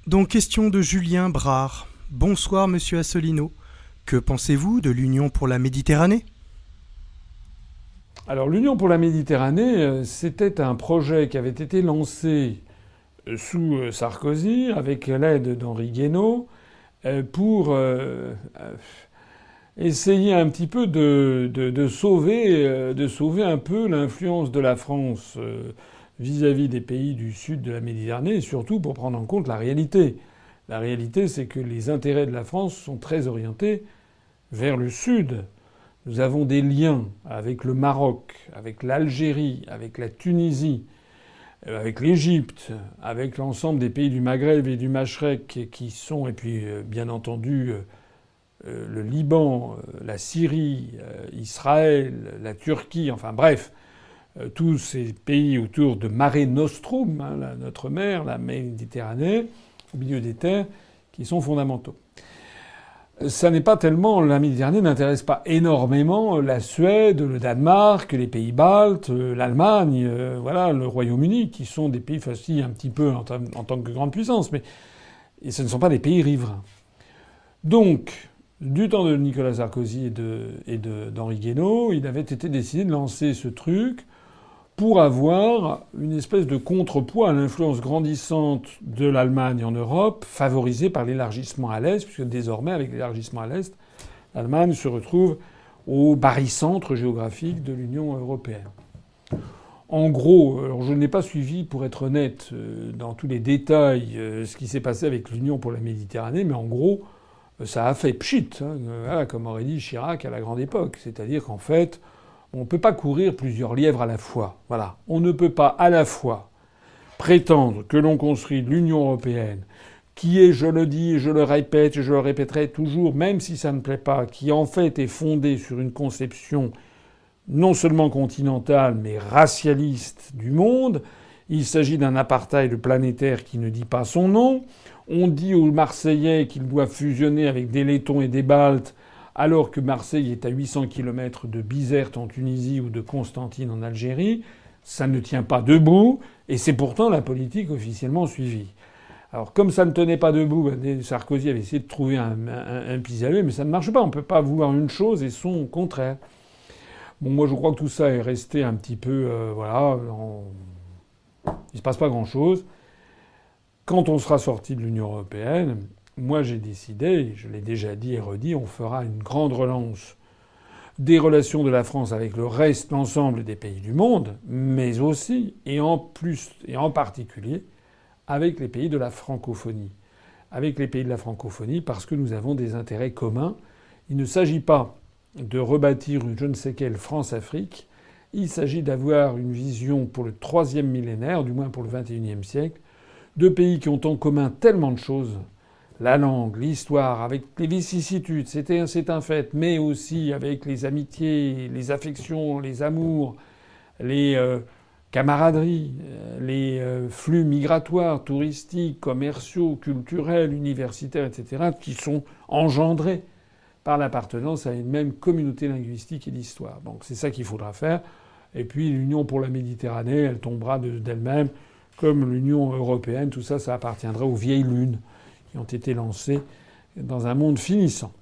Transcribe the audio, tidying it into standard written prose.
Donc question de Julien Brard. Bonsoir monsieur Asselineau. Que pensez-vous de l'Union pour la Méditerranée ? Alors l'Union pour la Méditerranée, c'était un projet qui avait été lancé sous Sarkozy avec l'aide d'Henri Guénaud pour essayer un petit peu de sauver un peu l'influence de la France vis-à-vis des pays du sud de la Méditerranée, et surtout pour prendre en compte la réalité. La réalité, c'est que les intérêts de la France sont très orientés vers le sud. Nous avons des liens avec le Maroc, avec l'Algérie, avec la Tunisie, avec l'Égypte, avec l'ensemble des pays du Maghreb et du Machrek qui sont, et puis bien entendu le Liban, la Syrie, Israël, la Turquie, enfin bref, tous ces pays autour de Mare Nostrum, notre mer, la Méditerranée, au milieu des terres, qui sont fondamentaux. Ça n'est pas tellement... La Méditerranée n'intéresse pas énormément la Suède, le Danemark, les pays baltes, l'Allemagne, voilà, le Royaume-Uni, qui sont des pays fascinés un petit peu en tant que grande puissance, mais et ce ne sont pas des pays riverains. Donc, du temps de Nicolas Sarkozy et d'Henri Guénaud, il avait été décidé de lancer ce truc pour avoir une espèce de contrepoids à l'influence grandissante de l'Allemagne en Europe, favorisée par l'élargissement à l'Est, puisque désormais, avec l'élargissement à l'Est, l'Allemagne se retrouve au barycentre géographique de l'Union européenne. En gros, alors je n'ai pas suivi, pour être honnête, dans tous les détails, ce qui s'est passé avec l'Union pour la Méditerranée, mais en gros, ça a fait pchit, voilà, comme aurait dit Chirac à la grande époque. C'est-à-dire qu'en fait, on ne peut pas courir plusieurs lièvres à la fois. Voilà. On ne peut pas à la fois prétendre que l'on construit l'Union européenne, qui est, je le dis et je le répète et je le répéterai toujours, même si ça ne plaît pas, qui en fait est fondée sur une conception non seulement continentale, mais racialiste du monde. Il s'agit d'un apartheid planétaire qui ne dit pas son nom. On dit aux Marseillais qu'ils doivent fusionner avec des Lettons et des Baltes, alors que Marseille est à 800 km de Bizerte en Tunisie ou de Constantine en Algérie. Ça ne tient pas debout, et c'est pourtant la politique officiellement suivie. Alors comme ça ne tenait pas debout, Sarkozy avait essayé de trouver un pis-aller, mais ça ne marche pas. On ne peut pas vouloir une chose et son contraire. Bon, moi je crois que tout ça est resté un petit peu... Il se passe pas grand-chose. Quand on sera sorti de l'Union européenne... Moi, j'ai décidé, je l'ai déjà dit et redit, on fera une grande relance des relations de la France avec le reste, l'ensemble des pays du monde, mais aussi, et en plus, et en particulier, avec les pays de la francophonie. Avec les pays de la francophonie, parce que nous avons des intérêts communs. Il ne s'agit pas de rebâtir une je ne sais quelle France-Afrique. Il s'agit d'avoir une vision pour le 3e millénaire, du moins pour le 21e siècle, de pays qui ont en commun tellement de choses. La langue, l'histoire, avec les vicissitudes, c'est un fait, mais aussi avec les amitiés, les affections, les amours, les camaraderies, les flux migratoires, touristiques, commerciaux, culturels, universitaires, etc., qui sont engendrés par l'appartenance à une même communauté linguistique et d'histoire. Donc c'est ça qu'il faudra faire. Et puis l'Union pour la Méditerranée, elle tombera d'elle-même, comme l'Union européenne, tout ça, ça appartiendra aux vieilles lunes qui ont été lancés dans un monde finissant.